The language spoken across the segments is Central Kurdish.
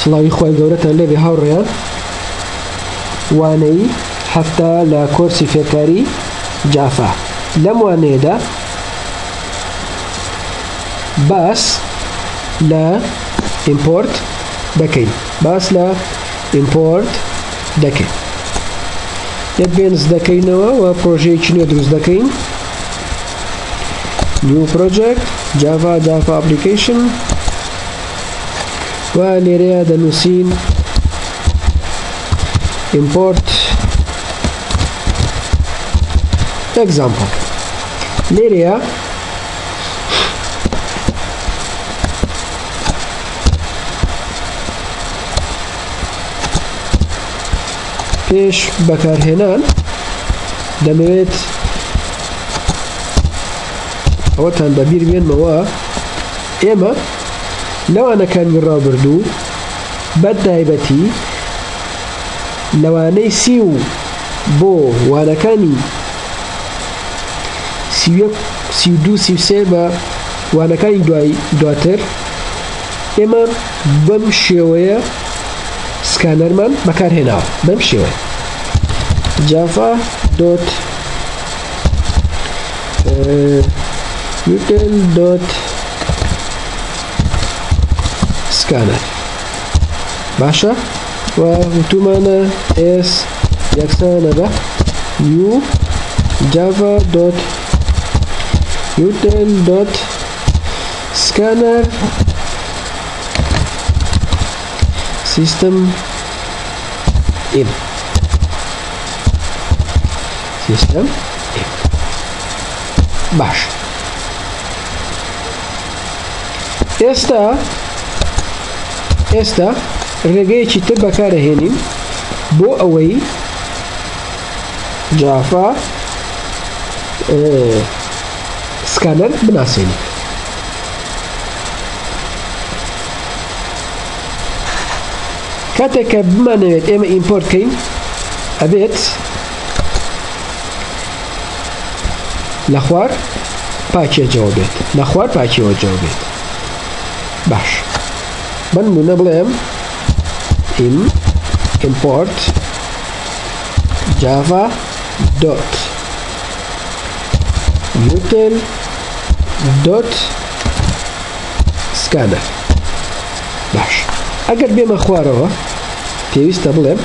سڵاوی خۆی گەورەتان لێبێ هاوڕێیان وانەی هەفتە لە کۆرسی فێرکاری جافا لەم وانەیەدا باس لە ئیمپۆرت دەکەین یەک بێنز دەکەینەوە و پرۆژەیەکی نوێ دروست دەکەین new project java application و لێرەیە دەنووسین import example لێرەیە پێش بەکارهێنان دەمەوێت ئەوەتان بەبیر بێنمەوە ئێمە لەوانەکانی ڕابردوو بەتایبەتی لەوانەی 30 بۆ وانەکانی 32-33 بە وانەکانی دواتر ئێمە بەم شێوەیە سکانەرمان بەکارهێناوە بەم شێوەیە java util.scanner باشە و وتومانە s یەکسانە بە new java.util.scanner system in باش ئێستا ڕێگەیەکی تر بەکارەهێنین بۆ ئەوەی جافا سکانەر بناسێنین کاتێک کە بمانەوێت ئێمە ئیمپۆرت بکەین ئەبێت لە خوار پاکیەوە بێت باش بنمونە بڵێم import java.util.scanner باش ئەگەر بێمە خوارەوە پێویستە بڵێم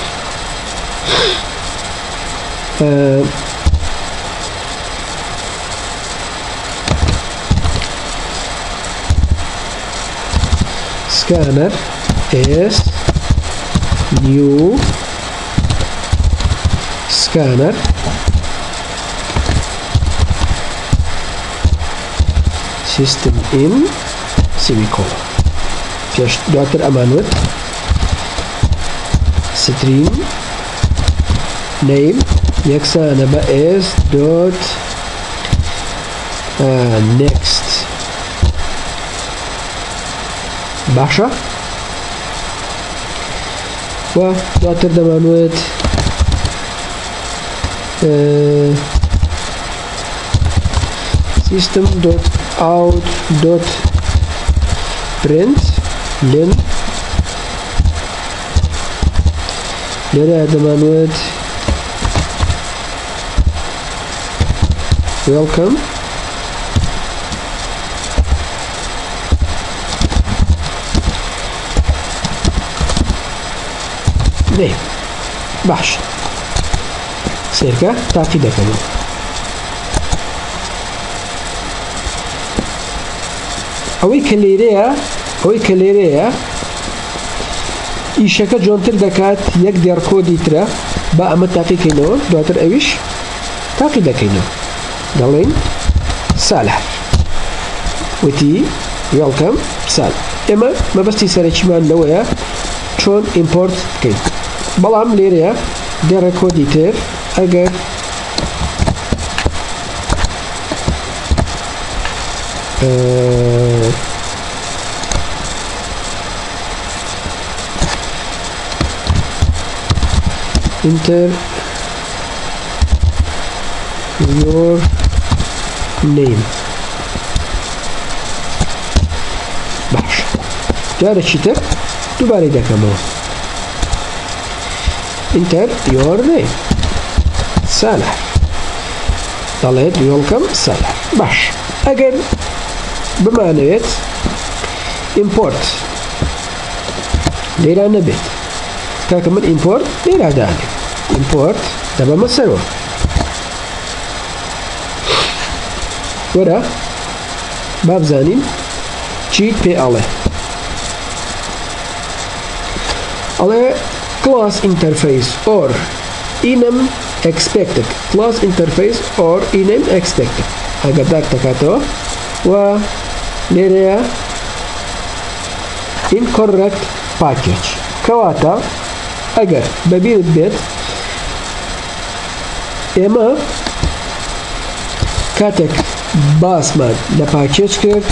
scanner is new scanner system in semicolon پێش دواتر ئەمانوت string name یەکسانە بە s dot next باشە و دواتر دەمانوێت system dot out dot print ln لێرە دەمانوێت welcome name باش سێرکە تاقی دەکەن ئەوەی کە لێرەیە ئیشەکە جۆنتر دەکات یەک دێڕکۆدی ترە با ئەمە تاقیکەینەوە دواتر ئەویش تاقی دەکەینەوە دەڵێن سالح وتی welcome سال ئێمە مەبەستی سەرەکیمان لەوەیە چۆن ئیمپۆرت بکەین بەڵام لێرەیە دێڕکۆدی تر ئەگەر enter your name باش جارێکی تر دووبارەی دەکەمەوە enter your name سالح دەڵێت welcome سالح باش ئەگەر بمانەوێت import لێرا نەبێت کاکە من import لێرا دانێ import دەبەمە سەرەوە وەرە با بزانین چیت پێ ئەڵێ ئەڵێ class interface or enum expected class interface or enum expected ئەگەر داک دەکاتەوە و لێرەیە incorrect package کەواتە ئەگەر بەبیرت بێت ئێمە کاتێک باسمان لە پاکێج کرد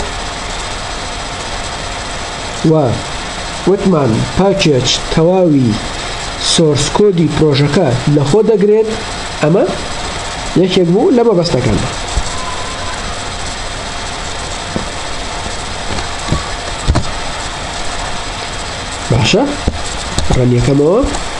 و وتمان پاکێج تەواوی سۆرس کۆدی پرۆژەکە لەخۆ دەگرێت ئەمە یەکێک بوو لە مەبەستەکاندا باشە ڕەنیەکەمەوە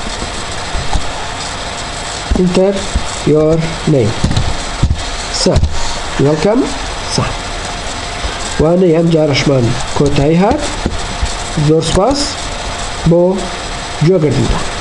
enter your name سا welcome سا وانەی ئەم جارەشمان کۆتایی هات زۆر سپاس بۆ گوێگرتنتان